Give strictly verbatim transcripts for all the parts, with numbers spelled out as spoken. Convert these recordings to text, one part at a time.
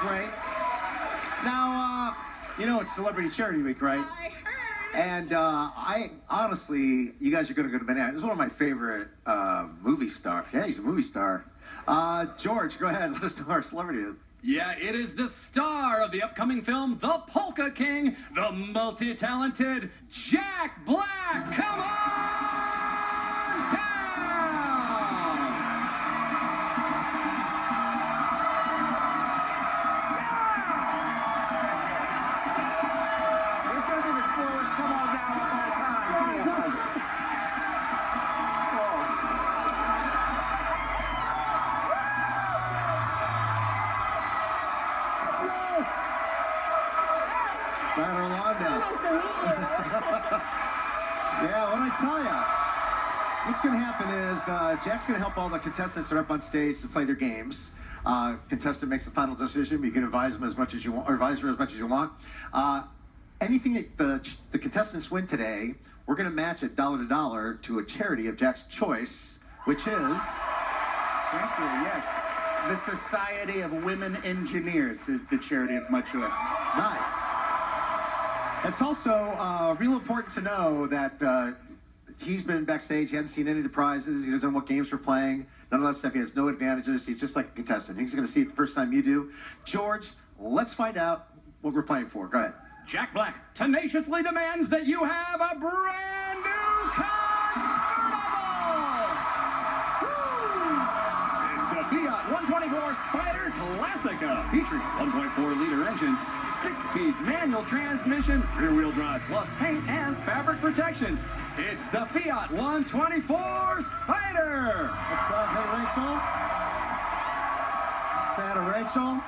break. Now, uh, you know it's Celebrity Charity Week, right? I heard. And uh, I honestly, you guys are going to go to bananas. This is one of my favorite uh, movie stars. Yeah, he's a movie star. Uh, George, go ahead. Let us know who our celebrity is. Yeah, it is the star of the upcoming film, The Polka King, the multi-talented Jack Black. Come on down! Yeah! This is going to be the slowest come on down of all time. Give me a hug. San Orlando. Yeah, what did I tell you? What's going to happen is uh, Jack's going to help all the contestants that are up on stage to play their games. Uh, contestant makes the final decision. You can advise them as much as you want, or advise her as much as you want. Uh, anything that the, the contestants win today, we're going to match it dollar to dollar to a charity of Jack's choice, which is... Thank you, yes. The Society of Women Engineers is the charity of my choice. Nice. It's also uh, real important to know that uh, he's been backstage. He hasn't seen any of the prizes. He doesn't know what games we're playing. None of that stuff. He has no advantages. He's just like a contestant. He's going to see it the first time you do. George, let's find out what we're playing for. Go ahead. Jack Black tenaciously demands that you have a brand new convertible! It's the Fiat one twenty-four Spider Classica, featuring one point four liter engine, six-speed manual transmission, rear-wheel drive, plus paint and fabric protection. It's the Fiat one twenty-four Spider! What's up? Hey, Rachel. Say hi to Rachel.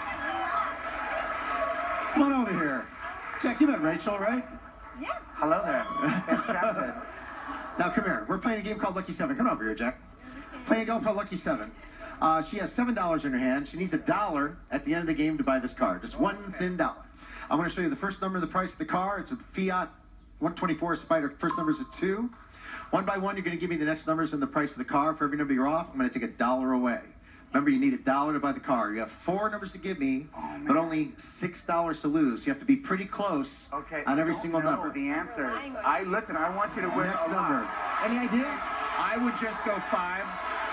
Come on over here. Jack, you met Rachel, right? Yeah. Hello there. Fantastic. Now, come here. We're playing a game called Lucky Seven. Come over here, Jack. Playing a game called Lucky Seven. Uh, she has seven dollars in her hand. She needs a dollar at the end of the game to buy this car. Just one thin dollar. I'm going to show you the first number of the price of the car. It's a Fiat one twenty-four Spider. First number is a two. One by one, you're going to give me the next numbers and the price of the car. For every number you're off, I'm going to take a dollar away. Remember, you need a dollar to buy the car. You have four numbers to give me, oh, but only six dollars to lose. You have to be pretty close okay, on every don't single know number. the answers. I listen. I want you to win. Next a number. lot. Any idea? I would just go five.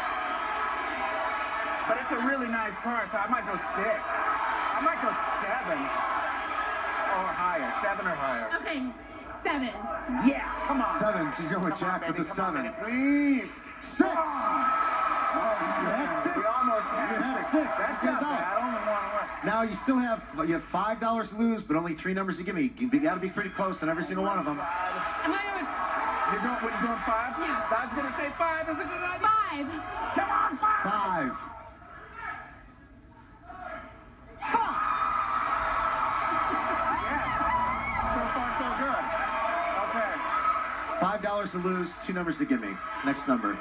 But it's a really nice car, so I might go six. I might go seven or higher. Seven or higher. Okay, seven. Yeah, come on. Seven. She's going with Come Jack on, with the baby. seven. Come on, baby, please. Six. Oh, You had six. We almost had, You had six. six. That's Good not dog. bad. Only one away. Now you still have you have five dollars to lose, but only three numbers to give me. You got to be pretty close on every single one of them. Am I doing You're going, what, you going five? Yeah. I was going to say five is a good idea. five? Come on, five. Five. Yes. So far, so good. Okay. Five dollars to lose, two numbers to give me. Next number.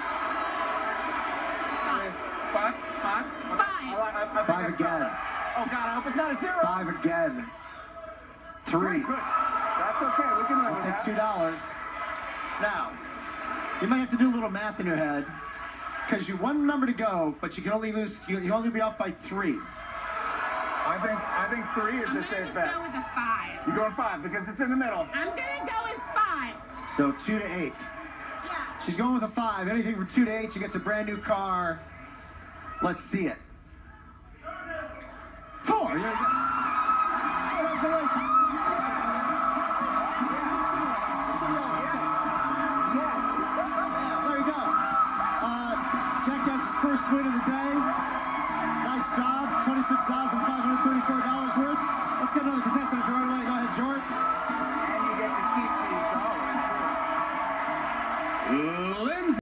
Five? Five? Okay. Five. I, like- I, I think Five that's again. solid. Oh, God, I hope it's not a zero. Five again. Three. Good. That's okay. We can live I'll with take that. two dollars. Now, you might have to do a little math in your head, because you one number to go, but you can only lose. You you only be off by three. I think I think three is I'm the gonna safe just bet. go with a five. You're going five because it's in the middle. I'm gonna go with five. So two to eight. Yeah. She's going with a five. Anything from two to eight, she gets a brand new car. Let's see it. Four. You're-